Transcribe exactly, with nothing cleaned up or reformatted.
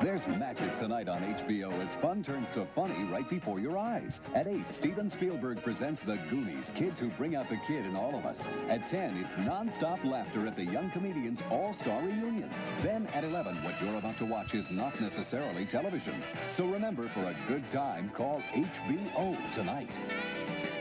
There's magic tonight on H B O as fun turns to funny right before your eyes. At eight, Steven Spielberg presents The Goonies, kids who bring out the kid in all of us. At ten, it's non-stop laughter at the Young Comedians All-Star Reunion. Then at eleven, what you're about to watch is not necessarily television. So remember, for a good time, call H B O tonight.